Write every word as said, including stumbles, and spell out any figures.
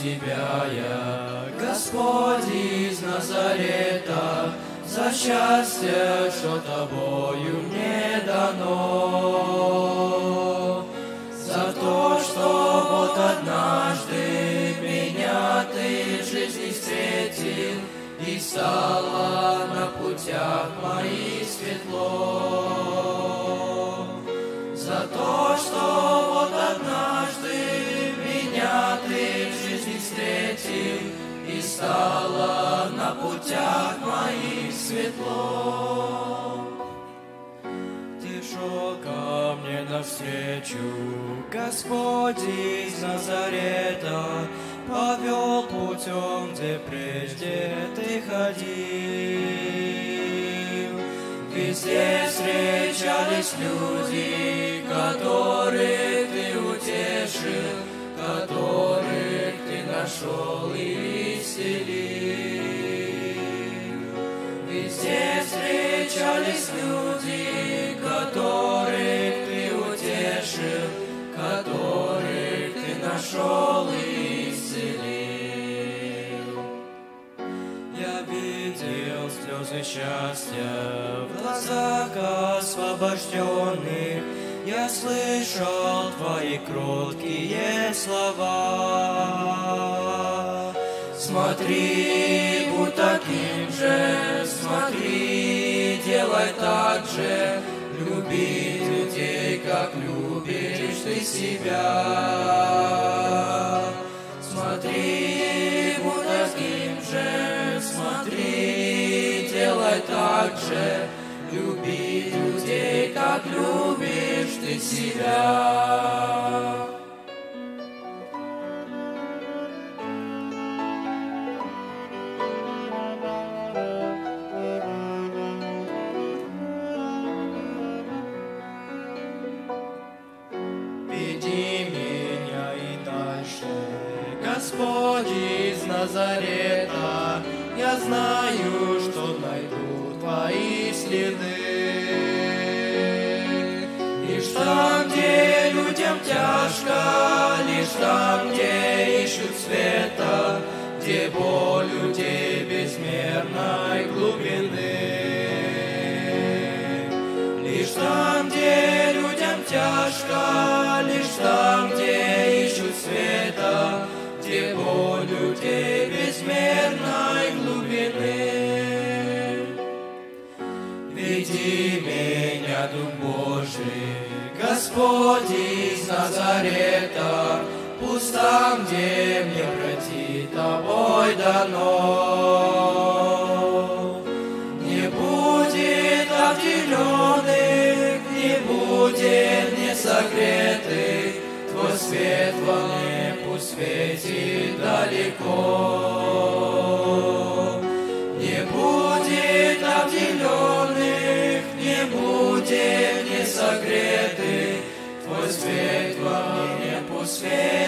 Тебя я, Господь из Назарета, за счастье, что Тобою мне дано, за то, что вот однажды меня Ты в жизни встретил, и стало на путях моих светло. За то, что вот однажды меня Ты в жизни встретил, и стало на путях моих светло. Ты шел ко мне навстречу, Господь из Назарета, повел путем, где прежде Ты ходил. Везде встречались люди, которых Ты утешил, которых Ты нашел и исцелил. Везде встречались люди, которых Ты утешил, которых Ты нашел и исцелил. Я видел слезы счастья в глазах освобожденных, я слышал Твои кроткие слова. Смотри, будь таким же, смотри, делай так же, люби людей, как любишь Ты себя. Смотри, будь таким же, смотри, делай так же, люби людей, как любишь Ты себя. Веди меня и дальше, Господь из Назарета, я знаю, что найду Твои следы. Лишь там, где людям тяжко, лишь там, где ищут света, где боль людей безмерной глубины. Лишь там, где людям тяжко, лишь там, где ищут света, где боль людей безмерной глубины. Веди меня, Дух Божий, Господь из Назарета, пусть там, где мне пройти Тобой дано. Не будет обделенных, не будет несогретых, Твой свет во мне пусть светит далеко. Не будет обделенных, не будет несогретых, Твой свет во мне пусть светит